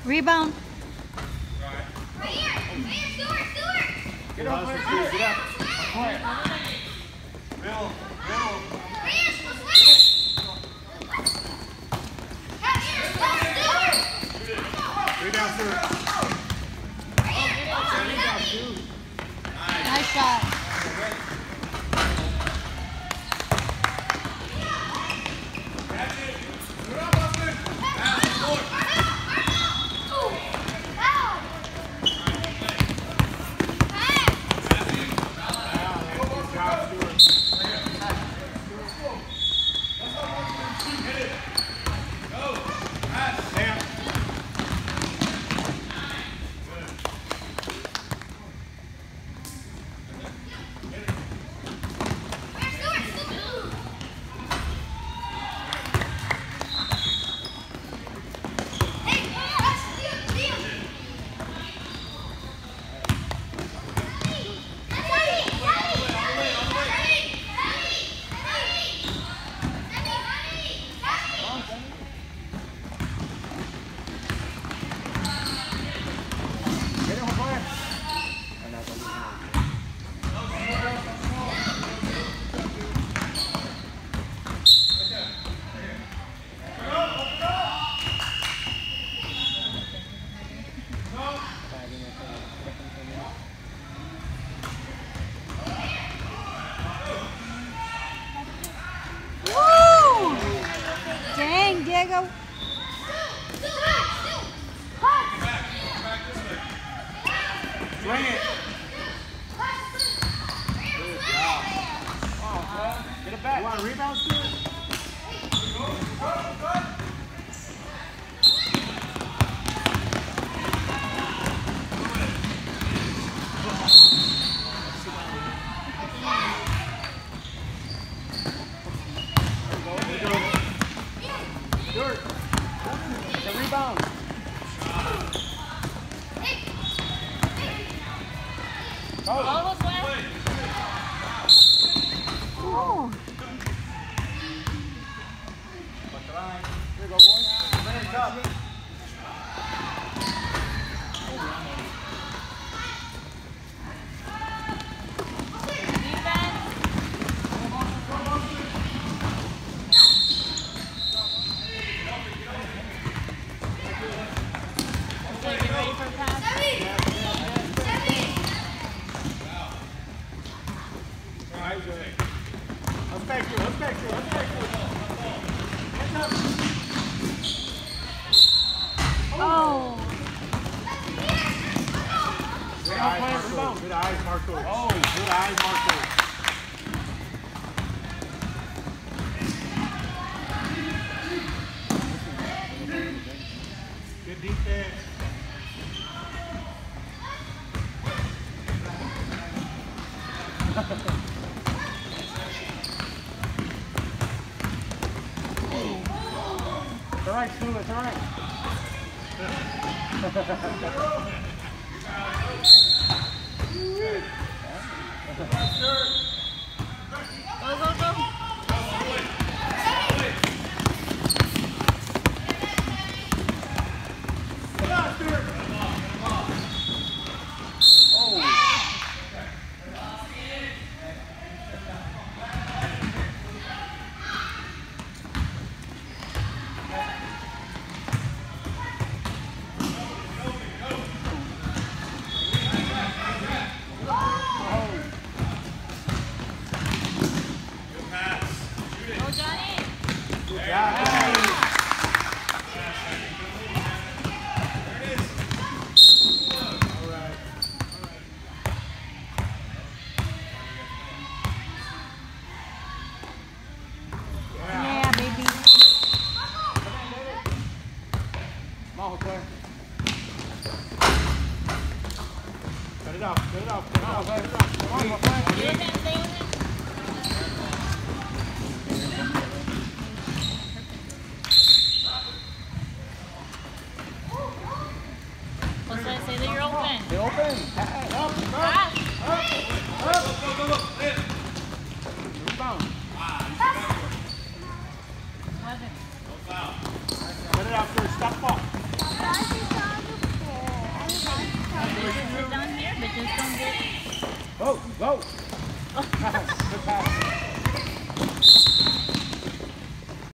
Rebound. Right here, Stewart. Get up, Stewart. Get up. Quiet. Right here, Rebound, Stewart. Nice shot. Dang, Diego. Swing it. Good job. Wow, get it back. You want a rebound, Stewart? Stewart, it's a rebound. Oh. Here you go, boys. Bring it up. Let's back you. Oh. Good eyes, Marco. Oh, good eyes, Marco. Good defense. It's all right, Stu. It's all right. Go. Cut it off. Come on, play. What's that say that you're open? They're open. Pass. Up. Rebound. Wasn't.